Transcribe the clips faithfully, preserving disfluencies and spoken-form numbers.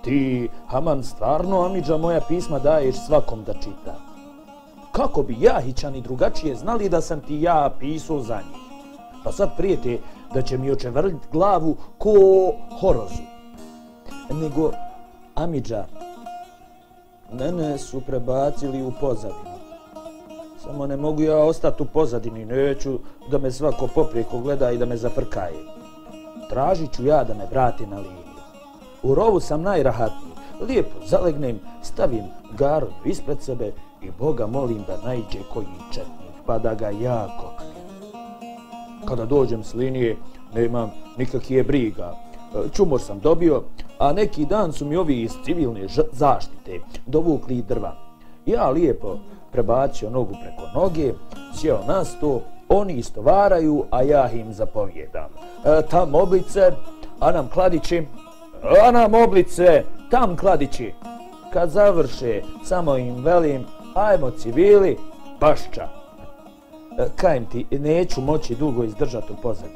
Ti, Haman, stvarno, amidža, moja pisma daješ svakom da čita. Kako bi Jahićani drugačije znali da sam ti ja pisao za njih? Pa sad prijete da će mi očevrljit glavu ko horozu. Nego, amidža, mene su prebacili u pozadinu. Samo ne mogu ja ostati u pozadini, neću da me svako poprijeko gleda i da me zafrkaje. Tražit ću ja da me vrate na liniju. U rovu sam najrahatniji, lijepo zalegnem, stavim garonju ispred sebe i Boga molim da naiđe koji četnik, pa da ga ja koknem. Kada dođem s linije, nemam nikakve briga. Čumor sam dobio, a neki dan su mi ovi iz civilne zaštite dovukli drva. Ja lijepo prebacio nogu preko noge, sjeo na sto, oni istovaraju, a ja im zapovjedam. E, tam oblice, a nam kladići, a nam oblice, tam kladići. Kad završe, samo im velim, ajmo civili, pašča. E, kajem ti, neću moći dugo izdržati u pozadini.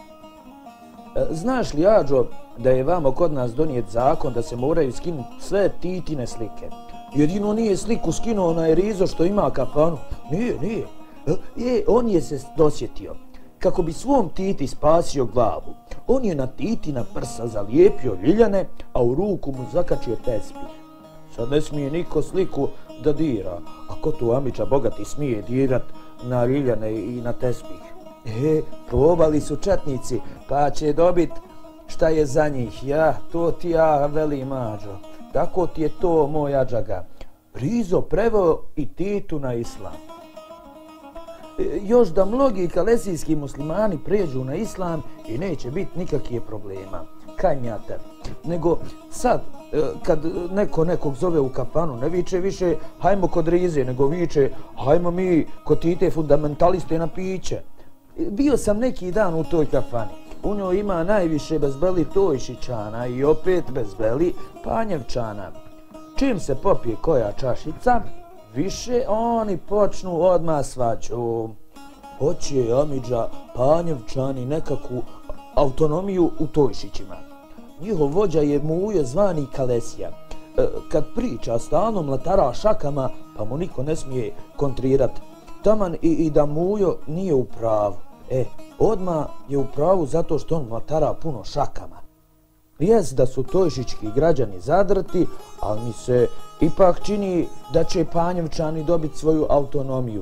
E, znaš li, Ađo, da je vamo kod nas donijet zakon da se moraju skinuti sve Titine slike? Jedino nije sliku skinuo na Erizo što ima kafanu. Nije, nije. Je, on je se dosjetio. Kako bi svom Titi spasio glavu, on je na Titina prsa zalijepio ljiljane, a u ruku mu zakačio tespih. Sad ne smije niko sliku da dira. A ko tu amidža bogati smije dirat na ljiljane i na tespih? E, probali su četnici, pa će dobit šta je za njih. Ja, to ti ja velim, Ađo. Tako ti je to, moj Adžaga. Rizo preveo i Titu na islam. E, još da mnogi kalesijski muslimani pređu na islam i neće biti nikakvih problema. Kaj mi ja tebi? Nego sad, e, kad neko nekog zove u kafanu, ne viče više hajmo kod Rize, nego viče hajmo mi kod Tite fundamentaliste na piće. E, bio sam neki dan u toj kafani. U njoj ima najviše bezbeli Tojšićana i opet bezbeli Panjevčana. Čim se popije koja čašica, više oni počnu odmah svađu. Hoće amidža Panjevčani nekakvu autonomiju u Tojšićima. Njihov vođa je Mujo zvani Kalesija. E, kad priča stalno mlatara šakama, pa mu niko ne smije kontrirat. Taman i, i da Mujo nije u pravu. E, odmah je u pravu zato što on mlatara puno šakama. Jest da su tojšički građani zadrti, ali mi se ipak čini da će Panjevčani dobiti svoju autonomiju.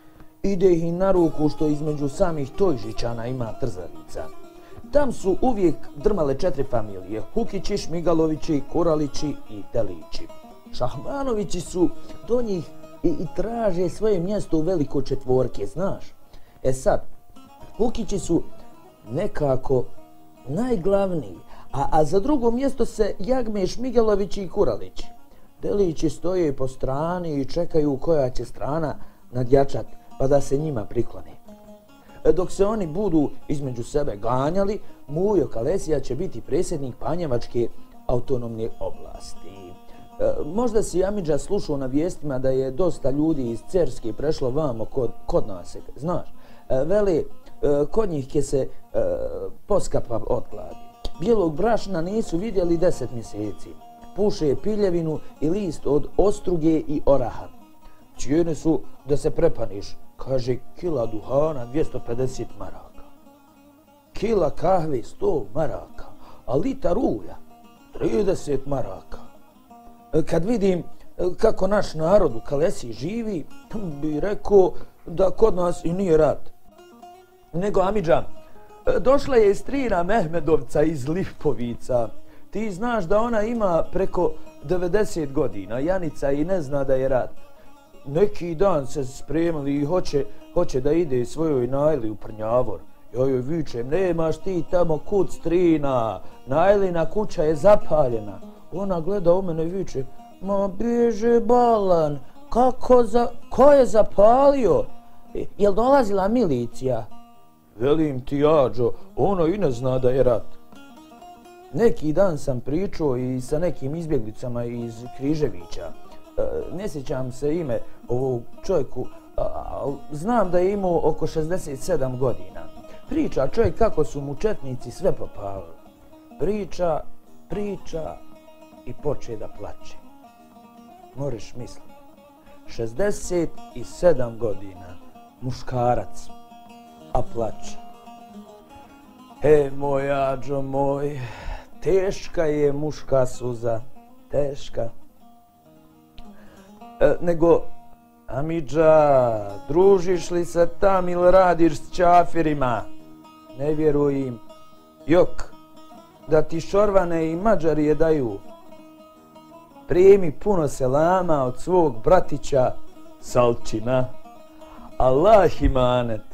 Ide ih na ruku što između samih Tojšićana ima trzavica. Tam su uvijek drmale četiri familije, Hukići, Šmigalovići, Kuralići i Telići. Šahmanovići su do njih i, i traže svoje mjesto u veliko četvorke, znaš. E sad, Hukići su nekako najglavniji, a, a za drugo mjesto se jagme Šmigalovići i Kuralići. Telići stoje po strani i čekaju koja će strana nadjačat, pa da se njima priklone. Dok se oni budu između sebe ganjali, Mujo Kalesija će biti predsjednik Panjevačke autonomne oblasti. E, možda si amidža slušao na vijestima da je dosta ljudi iz Cerske prešlo vamo kod, kod nas, znaš. E, vele, e, kod njih će se e, poskapa od gladi. Bijelog brašna nisu vidjeli deset mjeseci. Puše piljevinu i list od ostruge i oraha. Cijene su da se prepaniš. Kaže, kila duhana dvjesto pedeset maraka. Kila kahve sto maraka. A litar ulja trideset maraka. Kad vidim kako naš narod u Kalesiji živi, bi rekao da kod nas i nije rat. Nego, amidža, došla je strina Mehmedovca iz Lipovica. Ti znaš da ona ima preko devedeset godina, Janica, i ne zna da je rat. Neki dan se spremili i hoće, hoće da ide svojoj Najli u Prnjavor. Ja joj vičem, nemaš ti tamo kud strina, Najlina kuća je zapaljena. Ona gleda u mene i viče, ma bježe balan, kako za, ko je zapalio? Jel dolazila milicija? Velim ti, Ađo, ono i ne zna da je rat. Neki dan sam pričao i sa nekim izbjeglicama iz Križevića. Ne sjećam se ime ovog čovjeku, ali znam da je imao oko šezdeset sedam godina. Priča čovjek kako su mu četnici sve popalili. Priča, priča i poče da plače. Moraš misliti, šezdeset sedam godina, muškarac, a plače. E, moj Ađo moj, teška je muška suza, teška. E, nego, Amidža, družiš li se tam ili radiš s čafirima? Ne vjerujem. Jok, da ti Šorvane i Mađarije daju. Primi puno selama od svog bratića Salčina. Allah imanet.